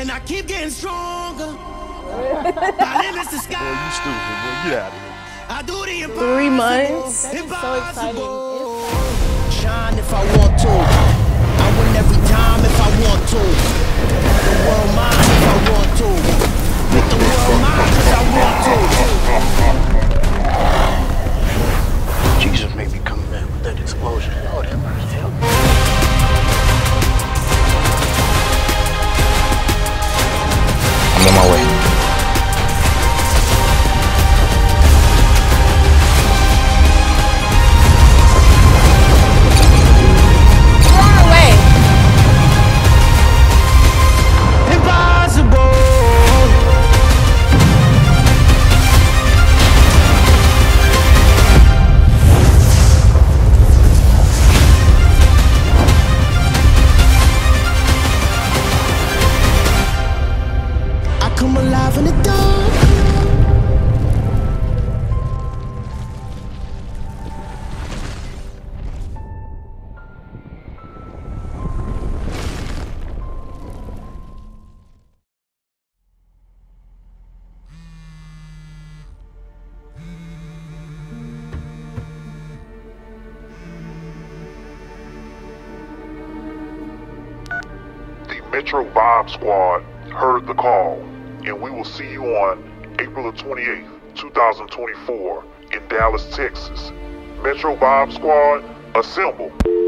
And I keep getting stronger. My limits the sky. Boy, you stupid, boy. Get out of here. I do the impossible. 3 months. That is so exciting. Shine if I want to. I win every time if I want to. The world mine if I want to. Make the world mine cause I want to. Jesus made me come back with that explosion. Lord have mercy. Help me. I'm on my way. Come alive in the dark. The Metro Vibe Squad heard the call, and we will see you on April the 28th, 2024 in Dallas, Texas. Metro Vibe Squad, assemble.